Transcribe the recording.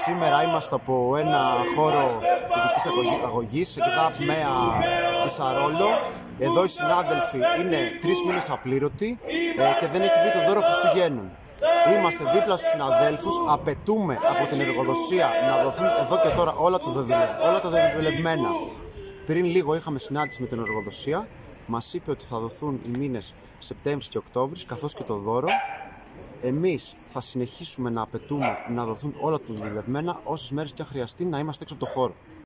Σήμερα είμαστε από ένα χώρο ειδικής αγωγής, εκεί ΜΕΑ Ισαρόλο. Εδώ οι συνάδελφοι είναι 3 μήνες απλήρωτοι και δεν έχει βγει το δώρο Χριστουγέννων. Είμαστε δίπλα στους συναδέλφους, απαιτούμε από την εργοδοσία να δοθούν εδώ και τώρα όλα τα δεδουλευμένα. Πριν λίγο είχαμε συνάντηση με την εργοδοσία, μας είπε ότι θα δοθούν οι μήνες Σεπτέμβρης και Οκτώβρης, καθώς και το δώρο. Εμείς θα συνεχίσουμε να απαιτούμε να δοθούν όλα τα δουλευμένα όσες μέρες και αν χρειαστεί να είμαστε έξω από το χώρο.